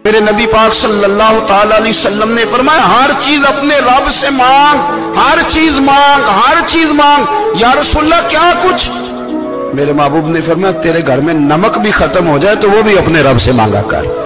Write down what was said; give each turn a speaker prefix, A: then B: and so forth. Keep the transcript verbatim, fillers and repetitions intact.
A: मेरे नबी पाक सल्लल्लाहु ताला अलैहि वसल्लम ने फरमाया, हर चीज अपने रब से मांग, हर चीज मांग, हर चीज मांग। या रसूलल्लाह क्या कुछ? मेरे महबूब ने फरमाया, तेरे घर में नमक भी खत्म हो जाए तो वो भी अपने रब से मांगा कर।